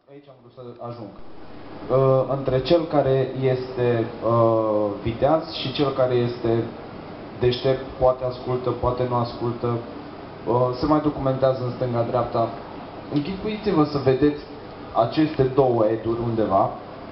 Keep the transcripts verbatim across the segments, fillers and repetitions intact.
Aici am vrut să ajung. Uh, între cel care este uh, viteaz și cel care este deștept, poate ascultă, poate nu ascultă, uh, se mai documentează în stânga-dreapta. Închipuiți-vă să vedeți aceste două eduri undeva,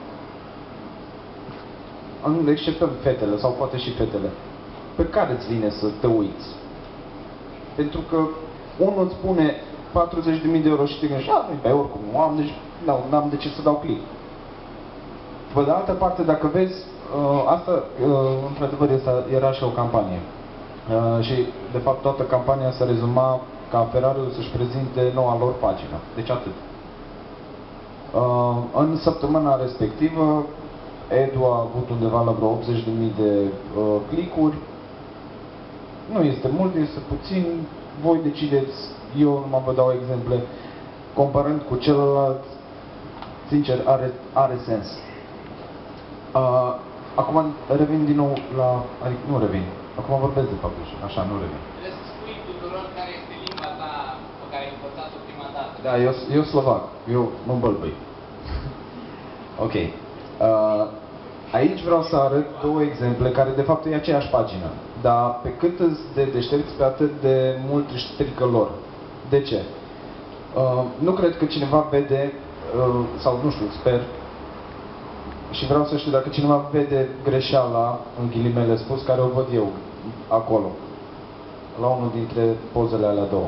exceptăm fetele, sau poate și fetele, pe care îți vine să te uiți? Pentru că unul îți spune patruzeci de mii de euro și te gândești, a, nu-i oricum, nu am, deci n-am de ce să dau click. Pe de altă parte, dacă vezi, asta, într-adevăr, era și o campanie. Și, de fapt, toată campania se rezuma ca Ferrari-ul să-și prezinte noua lor pagină. Deci atât. În săptămâna respectivă, Edu a avut undeva la vreo optzeci de mii de click-uri. Nu este mult, este puțin. Voi decideți, eu numai vă dau exemple. Comparând cu celălalt, sincer, are, are sens. Uh, acum revin din nou la... Adică nu revin. Acum vorbesc de fapt, așa, nu revin. Trebuie să spui tuturor care este limba ta pe care ai învățat-o prima dată. Da, eu, eu slovac. Eu mă îmbălbăi. Ok. Uh, aici vreau să arăt două exemple care de fapt e aceeași pagină. Dar pe cât îți de deștepți, pe atât de mult își strică lor. De ce? Uh, nu cred că cineva vede, uh, sau nu știu, sper, și vreau să știu dacă cineva vede greșeala, în ghilimele spus, care o văd eu acolo, la unul dintre pozele alea două.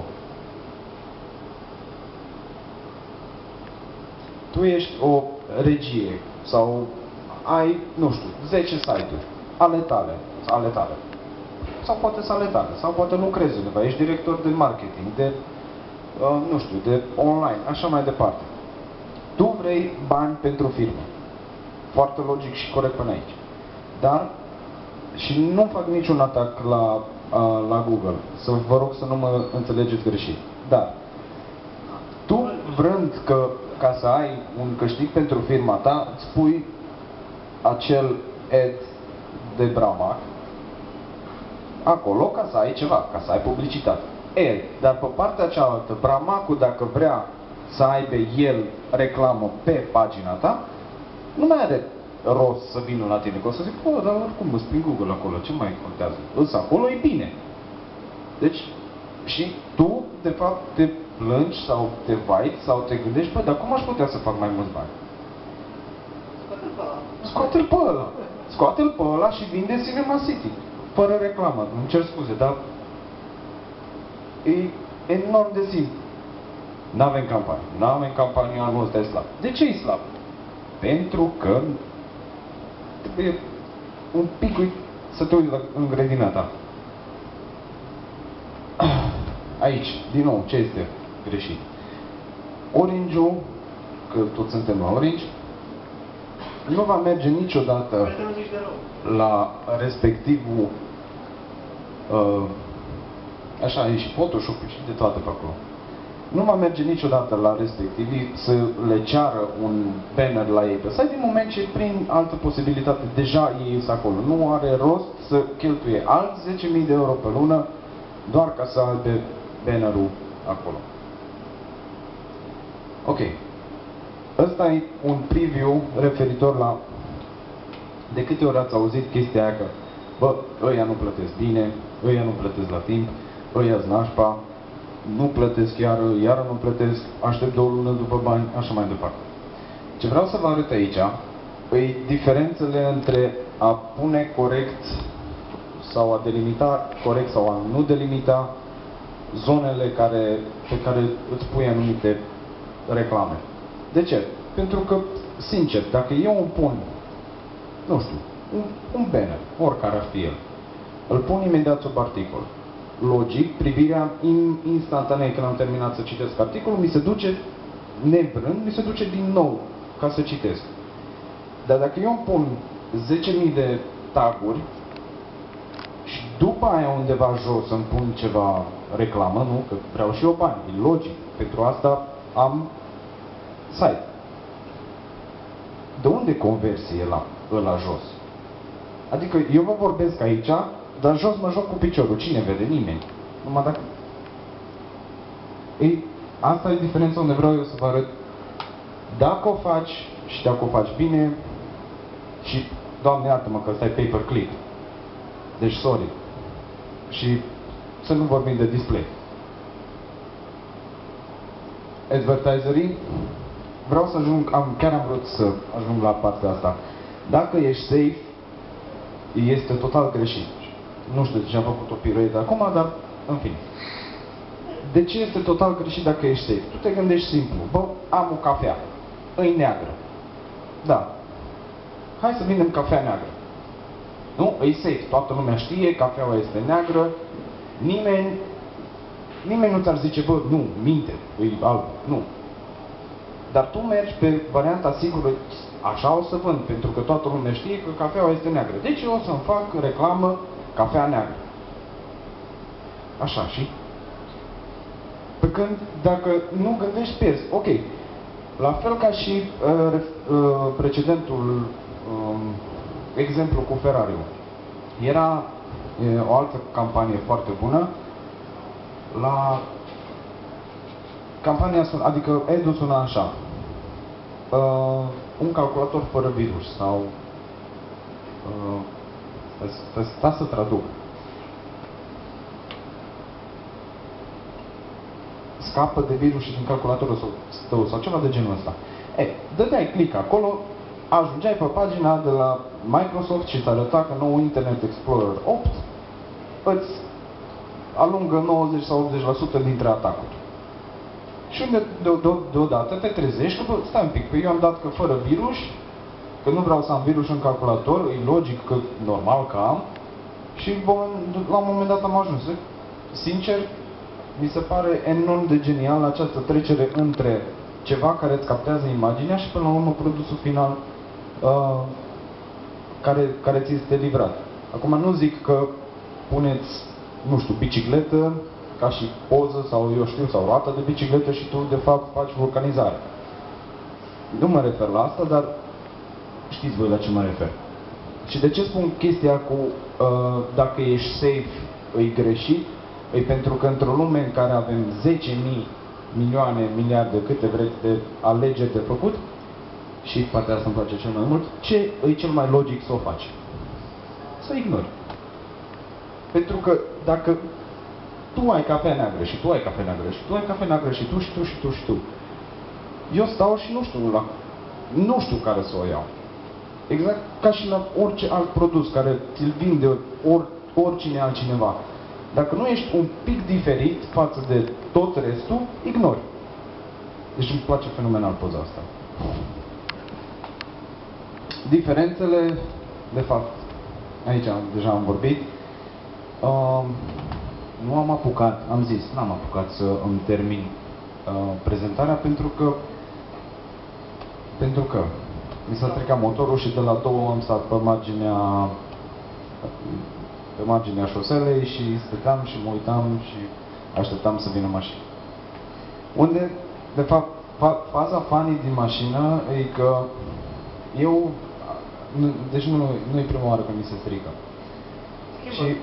Tu ești o regie sau ai, nu știu, zece site-uri ale tale, ale tale. Sau poate să ale tale, sau poate lucrezi undeva, ești director de marketing, de, uh, nu știu, de online, așa mai departe. Tu vrei bani pentru firmă. Foarte logic și corect până aici. Dar, și nu fac niciun atac la, uh, la Google, să vă rog să nu mă înțelegeți greșit. Dar, tu vrând că, ca să ai un câștig pentru firma ta, îți pui acel ad de Bramac acolo ca să ai ceva, ca să ai publicitate. E, dar pe partea cealaltă, Bramacul, dacă vrea să aibă el reclamă pe pagina ta, nu mai are rost să vină la tine, că o să zic, bă, dar oricum îți prin Google acolo, ce mai contează? Însă acolo e bine. Deci, și tu, de fapt, te plângi sau te vaiți sau te gândești, bă, dar cum aș putea să fac mai mulți bani? Scoate-l pe ăla. Scoate-l pe ăla. Scoate-l pe ăla și vinde Cinema City. Fără reclamă, îmi cer scuze, dar e enorm de simplu. N-avem campanie. N-avem campanie, anul ăsta e slab. De ce e slab? Pentru că trebuie un pic să te uiți în grădina ta. Aici, din nou, ce este greșit? Orange-ul, că toți suntem la Orange, nu va merge niciodată la respectivul, uh, așa, e și Photoshop și de toate pe acolo. Nu va merge niciodată la respectivii să le ceară un banner la ei pe site, din moment ce prin altă posibilitate deja ei sunt acolo. Nu are rost să cheltuie alți zece mii de euro pe lună doar ca să aibă bannerul acolo. Ok. Ăsta e un preview referitor la de câte ori ați auzit chestia aia că bă, ăia nu plătesc bine, ăia nu plătesc la timp, ăia-s nașpa, nu plătesc iară, iară nu plătesc, aștept două luni după bani, așa mai departe. Ce vreau să vă arăt aici e diferențele între a pune corect sau a delimita corect sau a nu delimita zonele care, pe care îți pui anumite reclame. De ce? Pentru că, sincer, dacă eu îmi pun, nu știu, un, un banner, oricare ar fi el, îl pun imediat sub articol. Logic, privirea instantanee când am terminat să citesc articolul, mi se duce, nevrând, mi se duce din nou ca să citesc. Dar dacă eu îmi pun zece mii de taguri și după aia undeva jos îmi pun ceva reclamă, nu? Că vreau și eu bani, e logic. Pentru asta am site. De unde conversie la ăla jos? Adică eu vă vorbesc aici, dar jos mă joc cu piciorul. Cine vede? Nimeni. Numai dacă... Ei, asta e diferența unde vreau eu să vă arăt Dacă o faci și dacă o faci bine, și Doamne iartă-mă că ăsta e pay-per-click, deci sorry, și să nu vorbim de display. Advertiserii, vreau să ajung, am, chiar am vrut să ajung la partea asta. Dacă ești safe, este total greșit. Nu știu de ce am făcut o piruetă acum, dar în fine. De ce este total greșit dacă ești safe? Tu te gândești simplu, bă, am o cafea, e neagră. Da. Hai să vindem cafea neagră. Nu? E safe, toată lumea știe, cafeaua este neagră, nimeni, nimeni nu ți-ar zice, bă, nu, minte, e alb, nu. Dar tu mergi pe varianta sigură, așa o să vând, pentru că toată lumea știe că cafeaua este neagră. Deci eu o să-mi fac reclamă cafea neagră. Așa, și? Pe când, dacă nu gândești, pierzi. Ok. La fel ca și uh, uh, precedentul uh, exemplu cu Ferrari-ul. Era uh, o altă campanie foarte bună. La campania sună, adică Edu suna așa. Uh, un calculator fără virus sau uh, sta să traduc. Scapă de virus și din calculatorul tău sau ceva de genul ăsta. E, dădeai click acolo, ajungeai pe pagina de la Microsoft și îți arăta că nou Internet Explorer opt îți alungă nouăzeci sau optzeci la sută dintre atacuri. Și unde deodată de, de, te trezești că, bă, stai un pic, că eu am dat că fără virus, că nu vreau să am virus în calculator, e logic că normal că am, și la un moment dat am ajuns. Sincer, mi se pare enorm de genial această trecere între ceva care îți captează imaginea și până la urmă produsul final uh, care, care ți este livrat. Acum nu zic că puneți, nu știu, bicicletă ca și poză sau eu știu, sau roată de bicicletă și tu de fapt faci vulcanizare. Nu mă refer la asta, dar știți voi la ce mă refer. Și de ce spun chestia cu uh, dacă ești safe, e greșit? E pentru că într-o lume în care avem zece mii, milioane, miliarde, câte vreți de alegeri de făcut, și partea asta îmi place cel mai mult, ce e cel mai logic să o faci? Să ignori. Pentru că dacă tu ai cafea neagră și tu ai cafea neagră și tu ai cafea neagră și tu și tu și tu și tu, eu stau și nu știu, la, nu știu care să o iau. Exact ca și la orice alt produs care ți-l vinde or, oricine altcineva. Dacă nu ești un pic diferit față de tot restul, ignori. Deci îmi place fenomenal poza asta. Diferențele, de fapt, aici deja am vorbit. Uh, nu am apucat, am zis, n-am apucat să îmi termin uh, prezentarea pentru că pentru că mi s-a stricat motorul și de la două am stat pe marginea pe marginea șoselei și stăteam și mă uitam și așteptam să vină mașina. Unde, de fapt, fa faza funny din mașină e că eu, nu, deci nu, nu e prima oară când mi se strică. Schimbă. Și...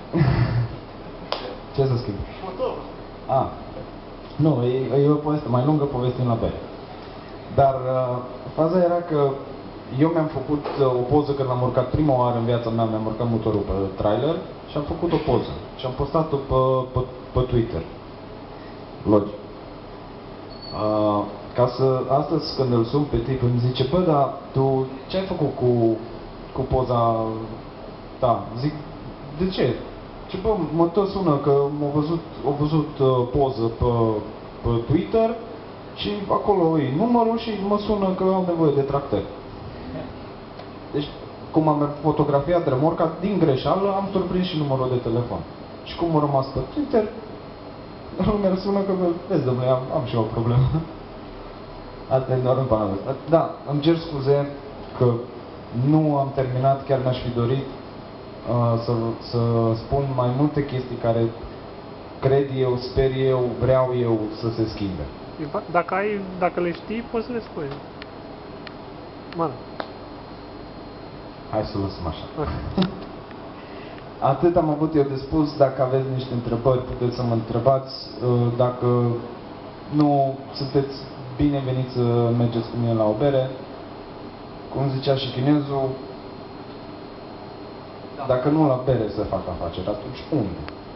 Ce să schimb? Motorul. Ah. Nu, e, e o poveste mai lungă, povestim la bere. Dar uh, faza era că eu mi-am făcut uh, o poză când am urcat prima oară în viața mea, mi-am urcat motorul pe trailer și am făcut o poză. Și am postat-o pe, pe, pe Twitter. Logic. Uh, ca să, astăzi când îl sun pe tip îmi zice, bă, dar tu ce ai făcut cu, cu poza ta? Zic, de ce? Ce bă, mă tot sună că m-a văzut, a văzut uh, poză pe, pe Twitter și acolo e numărul și mă sună că am nevoie de tractor. Deci, cum am fotografiat remorca, din greșeală am surprins și numărul de telefon. Și cum a rămas pe Twitter, lumea sună că, vezi, domnule, am, am și eu o problemă. Asta e doar în pană. Da, îmi cer scuze că nu am terminat, chiar mi-aș fi dorit uh, să, să spun mai multe chestii care cred eu, sper eu, vreau eu să se schimbe. Dacă, ai, dacă le știi, poți să le spui. Mă. Hai să lăsăm așa. Atât am avut eu de spus. Dacă aveți niște întrebări, puteți să mă întrebați. Dacă nu sunteți bine veniți să mergeți cu mine la o bere. Cum zicea și chinezul, dacă nu la bere să fac afaceri, atunci unde?